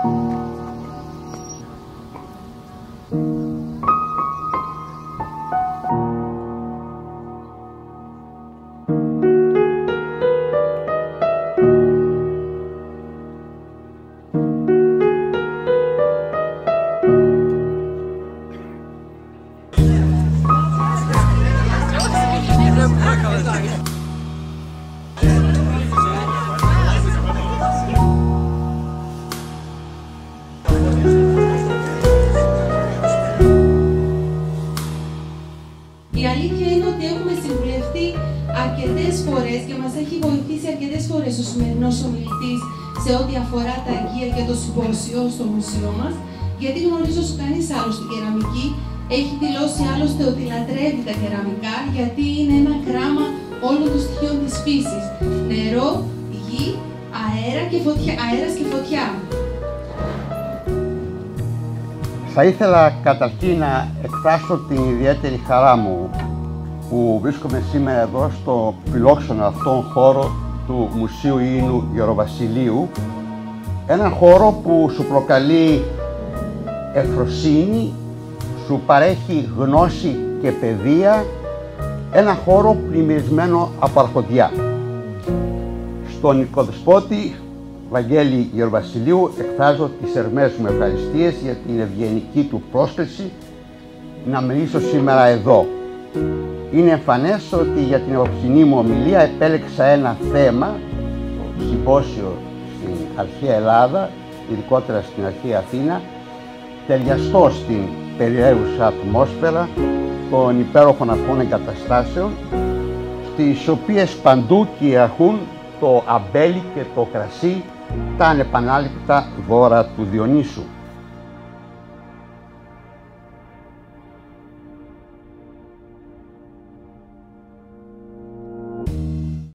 Η αλήθεια είναι ότι έχουμε συμβουλευτεί αρκετές φορές και μας έχει βοηθήσει αρκετές φορές ο σημερινός ομιλητής σε ό,τι αφορά τα αγγεία και το συμπόσιο στο μουσείο μας, γιατί γνωρίζω όσο κανείς άλλος στην κεραμική. Έχει δηλώσει άλλωστε ότι λατρεύει τα κεραμικά, γιατί είναι ένα γράμμα όλων των στοιχείων της φύσης. Νερό, γη, αέρας και φωτιά. Θα ήθελα καταρχήν να εκφράσω την ιδιαίτερη χαρά μου που βρίσκομαι σήμερα εδώ στο φιλόξενο αυτόν χώρο του Μουσείου Ίηνου Γεροβασιλείου. Έναν χώρο που σου προκαλεί ευφροσύνη, σου παρέχει γνώση και παιδεία, ένα χώρο πλημμυρισμένο από αρχοντιά. Στον οικοδεσπότη Βαγγέλη Γεροβασιλείου εκφράζω τις θερμές μου ευχαριστίες για την ευγενική του πρόσκληση να μιλήσω σήμερα εδώ. Είναι εμφανές ότι για την απόψινή μου ομιλία επέλεξα ένα θέμα, συμπόσιο στην αρχαία Ελλάδα, ειδικότερα στην αρχαία Αθήνα, ταιριαστό στην περιέργουσα ατμόσφαιρα των υπέροχων αυτών εγκαταστάσεων, στις οποίες παντού κυριαρχούν το αμπέλι και το κρασί, τα ανεπανάληπτα δώρα του Διονύσου.